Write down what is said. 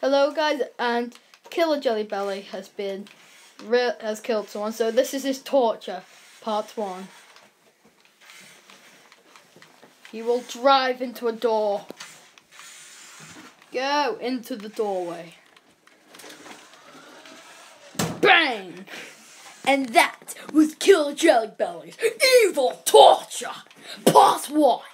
Hello guys, and Killer Jelly Belly has killed someone, so this is his torture, part 1. He will drive into a door. Go into the doorway. Bang! And that was Killer Jelly Belly's evil torture, part 1.